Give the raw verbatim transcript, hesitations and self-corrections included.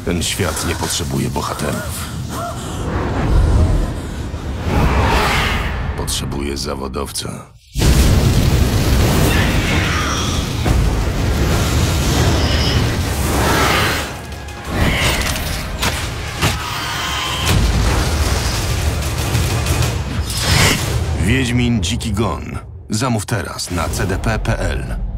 Ten świat nie potrzebuje bohaterów. Potrzebuje zawodowca. Wiedźmin Dziki Gon. Zamów teraz na c d p kropka p l.